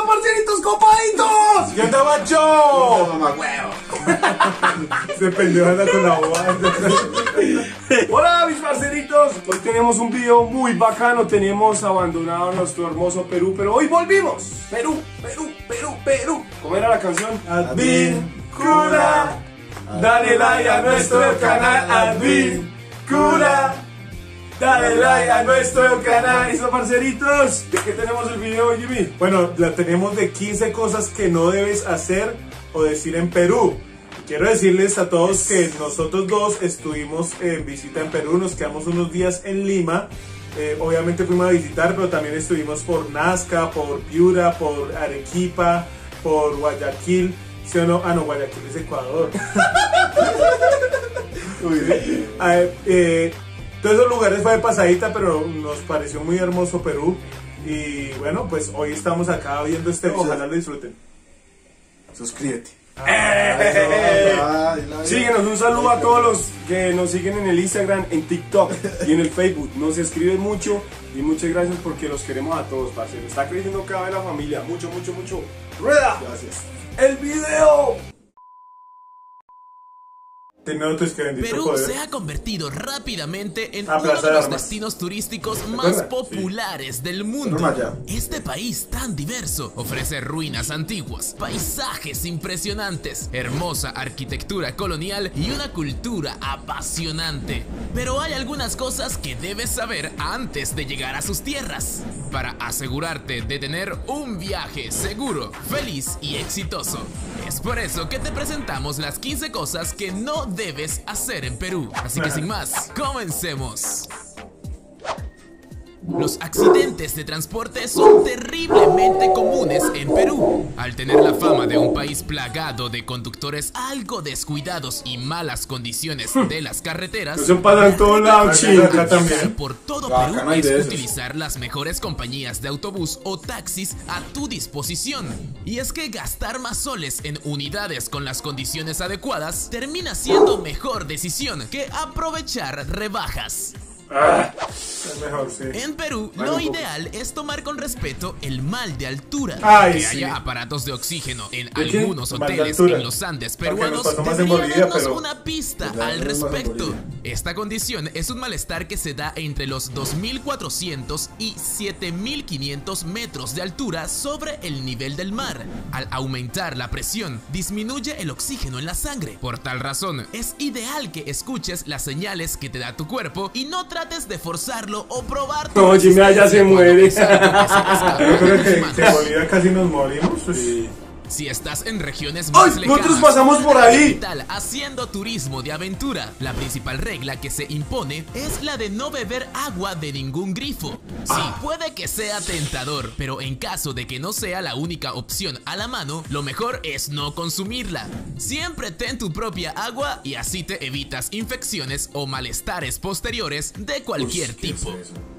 parceritos copaditos! ¿Qué onda, macho? Mamá huevo. Se pendejo anda con la bobada. Hola mis parceritos, hoy tenemos un video muy bacano. Tenemos abandonado nuestro hermoso Perú, pero hoy volvimos. Perú. ¿Cómo era la canción? Advíncula. Dale like a nuestro canal, Advíncula. Dale like a nuestro canal. ¿Listo, parceritos? ¿De qué tenemos el video hoy, Jimmy? Bueno, la tenemos de 15 cosas que no debes hacer o decir en Perú. Quiero decirles a todos que nosotros dos estuvimos en visita en Perú, nos quedamos unos días en Lima. Obviamente fuimos a visitar, pero también estuvimos por Nazca, por Piura, por Arequipa, por Guayaquil. ¿Sí o no? Ah, no, Guayaquil es Ecuador. Todos esos lugares fue de pasadita, pero nos pareció muy hermoso Perú. Y bueno, pues hoy estamos acá viendo este video. Ojalá lo disfruten. Suscríbete. Síguenos, un saludo a todos los que nos siguen en el Instagram, en TikTok y en el Facebook. Nos escriben mucho y muchas gracias porque los queremos a todos, parceros. Está creciendo cada vez la familia, mucho. ¡Rueda! Gracias. ¡El video! Perú se ha convertido rápidamente en A uno Plaza de de los Armas. destinos turísticos más populares del mundo. Roma. Este país tan diverso ofrece ruinas antiguas, paisajes impresionantes, hermosa arquitectura colonial y una cultura apasionante. Pero hay algunas cosas que debes saber antes de llegar a sus tierras, para asegurarte de tener un viaje seguro, feliz y exitoso. Es por eso que te presentamos las 15 cosas que no debes hacer en Perú. Así que sin más, comencemos. Los accidentes de transporte son terriblemente comunes en Perú. Al tener la fama de un país plagado de conductores algo descuidados y malas condiciones de las carreteras, Eso pasa en todos lados, Acá chicos. también. por todo Acá Perú no hay es de esos. utilizar las mejores compañías de autobús o taxis a tu disposición. Y es que gastar más soles en unidades con las condiciones adecuadas termina siendo mejor decisión que aprovechar rebajas. Es mejor, sí. En Perú, lo ideal es tomar con respeto el mal de altura. Ay, que sí. haya aparatos de oxígeno en ¿De qué? algunos Mal de hoteles altura. en los Andes Porque nos peruanos pasó más en debería Bolivia, darnos pero- una pista Ya, al no es más en respecto. Bolivia. Esta condición es un malestar que se da entre los 2.400 y 7.500 metros de altura sobre el nivel del mar. Al aumentar la presión, disminuye el oxígeno en la sangre. Por tal razón, es ideal que escuches las señales que te da tu cuerpo y no trates de forzarlo o probar tu No, Jimmy ya se resistencia cuando muere. es algo que se le escapa Yo creo de tus que manos. en Bolivia casi nos morimos. Pues. Si estás en regiones ¡Ay! más lejanas, Nosotros pasamos por ahí. ¿qué tal haciendo turismo de aventura? La principal regla que se impone es la de no beber agua de ningún grifo. Sí, puede que sea tentador, pero en caso de que no sea la única opción a la mano, lo mejor es no consumirla. Siempre ten tu propia agua y así te evitas infecciones o malestares posteriores de cualquier tipo.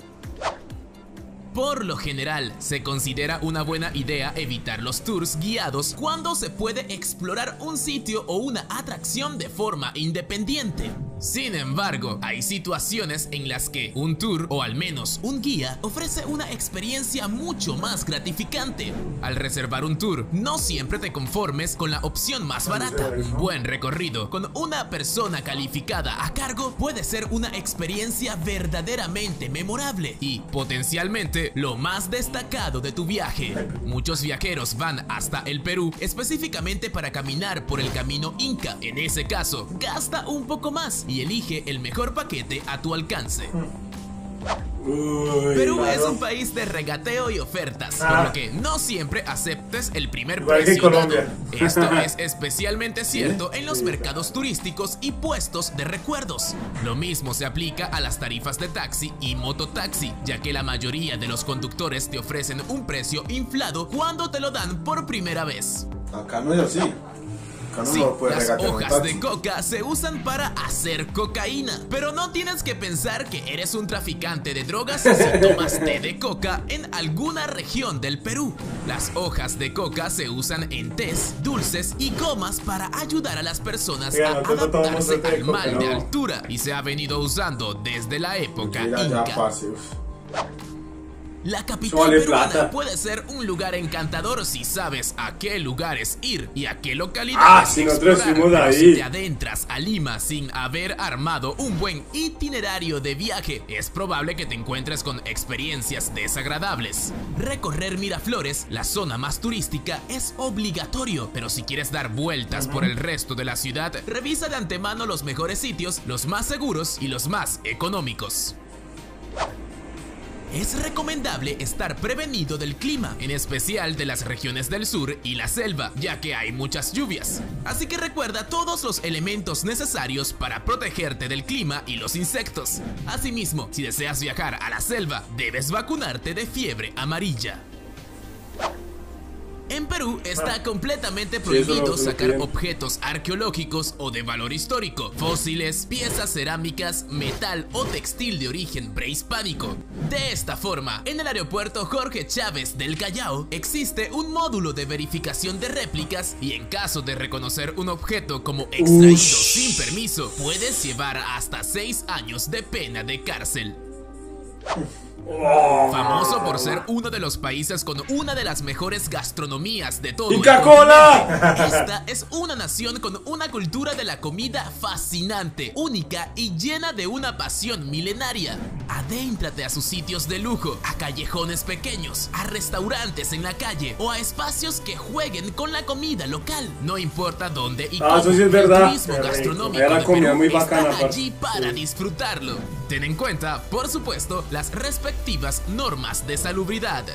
Por lo general, se considera una buena idea evitar los tours guiados cuando se puede explorar un sitio o una atracción de forma independiente. Sin embargo, hay situaciones en las que un tour, o al menos un guía, ofrece una experiencia mucho más gratificante. Al reservar un tour, no siempre te conformes con la opción más barata. Un buen recorrido con una persona calificada a cargo puede ser una experiencia verdaderamente memorable y potencialmente lo más destacado de tu viaje. Muchos viajeros van hasta el Perú específicamente para caminar por el camino Inca. En ese caso, gasta un poco más y elige el mejor paquete a tu alcance. Perú es un país de regateo y ofertas, por lo que no siempre aceptes el primer Igual que precio dado. Colombia. Esto es especialmente cierto en los mercados turísticos y puestos de recuerdos. Lo mismo se aplica a las tarifas de taxi y mototaxi, ya que la mayoría de los conductores te ofrecen un precio inflado cuando te lo dan por primera vez. Acá no es así. Acá no Sí, lo puede las regatear un hojas taxi. de coca se usan para hacer cocaína, pero no tienes que pensar que eres un traficante de drogas si tomas té de coca en alguna región del Perú. Las hojas de coca se usan en tés, dulces y gomas para ayudar a las personas Oigan, a nosotros tomamos adaptarse té de al coca, mal ¿no? de altura y se ha venido usando desde la época Mira ya, inca. parce, uf. La capital vale peruana plata. puede ser un lugar encantador si sabes a qué lugares ir y a qué localidades si nosotros explorar, fuimos pero ahí. si te adentras a Lima sin haber armado un buen itinerario de viaje, es probable que te encuentres con experiencias desagradables. Recorrer Miraflores, la zona más turística, es obligatorio, pero si quieres dar vueltas por el resto de la ciudad, revisa de antemano los mejores sitios, los más seguros y los más económicos. Es recomendable estar prevenido del clima, en especial de las regiones del sur y la selva, ya que hay muchas lluvias. Así que recuerda todos los elementos necesarios para protegerte del clima y los insectos. Asimismo, si deseas viajar a la selva, debes vacunarte de fiebre amarilla. En Perú está completamente prohibido sacar objetos arqueológicos o de valor histórico, fósiles, piezas cerámicas, metal o textil de origen prehispánico. De esta forma, en el aeropuerto Jorge Chávez del Callao existe un módulo de verificación de réplicas y en caso de reconocer un objeto como extraído sin permiso, puedes llevar hasta 6 años de pena de cárcel. Famoso por ser uno de los países con una de las mejores gastronomías de todo el ¡Inca continente, Cola! esta es una nación con una cultura de la comida fascinante, única y llena de una pasión milenaria. Adéntrate a sus sitios de lujo, a callejones pequeños, a restaurantes en la calle o a espacios que jueguen con la comida local. No importa dónde y cómo, eso sí es verdad. el turismo gastronómico Era de comida Perú muy bacana, está parce. allí para disfrutarlo. Ten en cuenta, por supuesto, las respectivas normas de salubridad.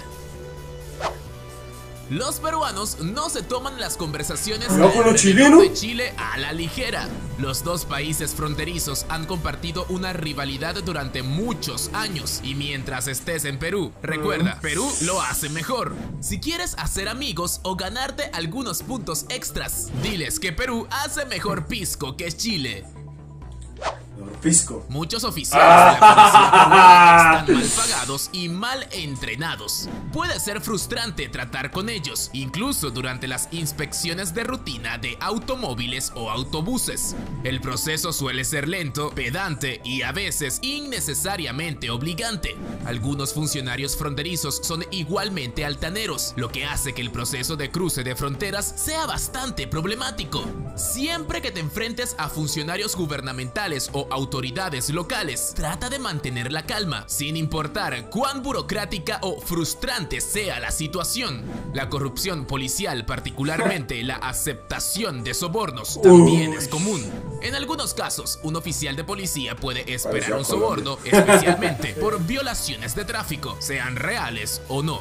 Los peruanos no se toman las conversaciones ¿No con los alrededor chilenos? de Chile a la ligera. Los dos países fronterizos han compartido una rivalidad durante muchos años y mientras estés en Perú, recuerda, Perú lo hace mejor. Si quieres hacer amigos o ganarte algunos puntos extras, diles que Perú hace mejor pisco que Chile. Pisco. Muchos oficiales de la policía peruana están mal pagados y mal entrenados. Puede ser frustrante tratar con ellos, incluso durante las inspecciones de rutina de automóviles o autobuses. El proceso suele ser lento, pedante y a veces innecesariamente obligante. Algunos funcionarios fronterizos son igualmente altaneros, lo que hace que el proceso de cruce de fronteras sea bastante problemático. Siempre que te enfrentes a funcionarios gubernamentales o autoridades locales, trata de mantener la calma, sin importar cuán burocrática o frustrante sea la situación. La corrupción policial, particularmente la aceptación de sobornos, también es común. En algunos casos, un oficial de policía puede esperar un soborno, especialmente por violaciones de tráfico, sean reales o no.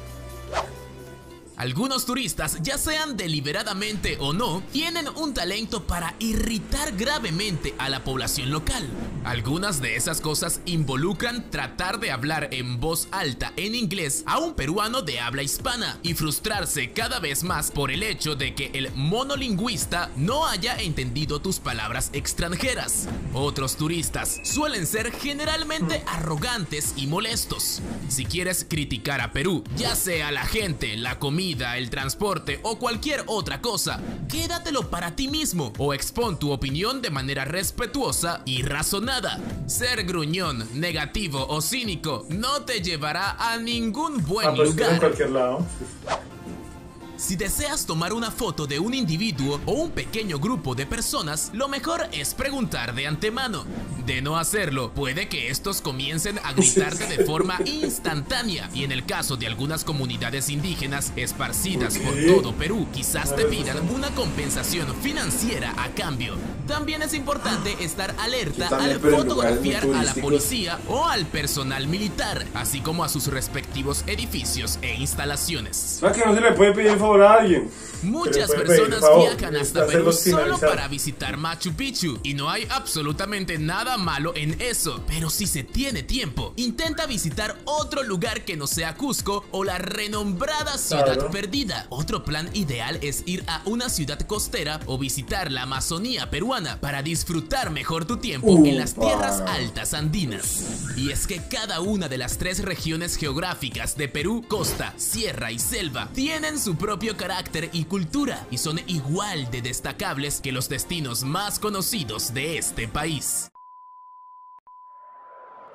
Algunos turistas, ya sean deliberadamente o no, tienen un talento para irritar gravemente a la población local. Algunas de esas cosas involucran tratar de hablar en voz alta en inglés a un peruano de habla hispana y frustrarse cada vez más por el hecho de que el monolingüista no haya entendido tus palabras extranjeras. Otros turistas suelen ser generalmente arrogantes y molestos. Si quieres criticar a Perú, ya sea la gente, la comida, el transporte o cualquier otra cosa, quédatelo para ti mismo o expon tu opinión de manera respetuosa y razonada. Ser gruñón, negativo o cínico no te llevará a ningún buen Pues lugar. en cualquier lado. Si deseas tomar una foto de un individuo o un pequeño grupo de personas, lo mejor es preguntar de antemano. De no hacerlo, puede que estos comiencen a gritarte de forma instantánea y en el caso de algunas comunidades indígenas esparcidas por todo Perú, quizás te pidan una compensación financiera a cambio. También es importante estar alerta al pero en lugares muy fotografiar a la turísticos. policía o al personal militar, así como a sus respectivos edificios e instalaciones. ¿Sabes que no se le puede pedir favor a alguien? Muchas puede personas pedir favor, viajan hasta hacerlo Perú sin solo avisar. para visitar Machu Picchu y no hay absolutamente nada malo en eso, pero si se tiene tiempo, intenta visitar otro lugar que no sea Cusco o la renombrada Ciudad Claro. Perdida. Otro plan ideal es ir a una ciudad costera o visitar la Amazonía peruana para disfrutar mejor tu tiempo en las tierras altas andinas. Y es que cada una de las 3 regiones geográficas de Perú, costa, sierra y selva, tienen su propio carácter y cultura y son igual de destacables que los destinos más conocidos de este país.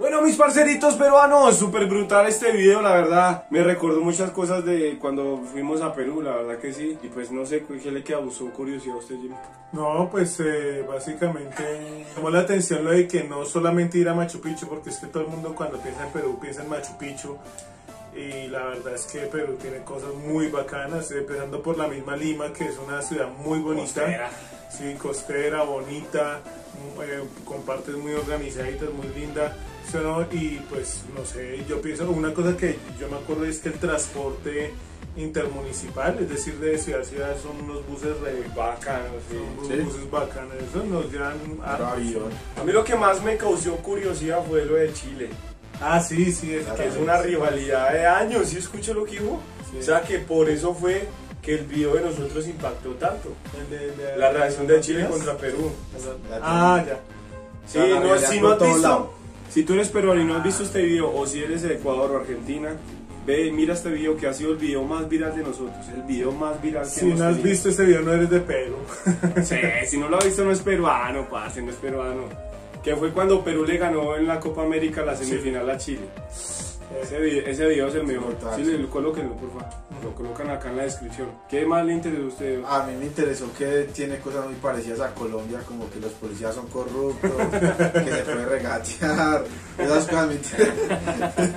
Bueno, mis parceritos peruanos, súper brutal este video, la verdad. Me recordó muchas cosas de cuando fuimos a Perú, la verdad que sí. Y pues no sé, ¿qué le causó curiosidad a usted, Jimmy? No, pues básicamente llamó la atención lo de que no solamente ir a Machu Picchu, porque es que todo el mundo cuando piensa en Perú piensa en Machu Picchu. Y la verdad es que Perú tiene cosas muy bacanas, empezando por la misma Lima, que es una ciudad muy bonita. Costera. Sí, costera, bonita, con partes muy organizaditas, muy linda. Y pues no sé, yo pienso, una cosa que yo me acuerdo es que el transporte intermunicipal, es decir, de ciudad a ciudad, son unos buses re bacanos, Sí. buses bacanos, eso nos llevan a Avión. A mí lo que más me causó curiosidad fue lo de Chile. Ah, sí, sí, es Que es una rivalidad de años, ¿sí escuchó lo que dijo? Sí. O sea que por eso fue que el video de nosotros impactó tanto. de La reacción de Chile contra Perú. Ah, ya. Sí, La no, rivalidad si por no has todo visto, lado. si tú eres peruano y no has visto este video, o si eres de Ecuador o Argentina, ve, mira este video que ha sido el video más viral de nosotros, el video más viral que Si hemos no has tenido. visto este video no eres de Perú. Sí, si no lo ha visto no es peruano, parce, no es peruano. Que fue cuando Perú le ganó en la Copa América la semifinal a Chile. Ese video es el mejor. Brutal, Sí, sí. Colóquenlo, por favor. Lo colocan acá en la descripción. ¿Qué más le interesó a usted? A mí me interesó que tiene cosas muy parecidas a Colombia, como que los policías son corruptos, que se puede regatear, esas cosas me interesan.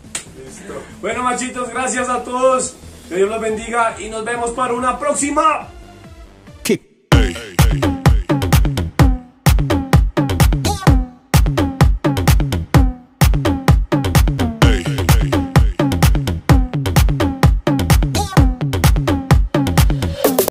Listo. Bueno, machitos, gracias a todos. Que Dios los bendiga y nos vemos para una próxima.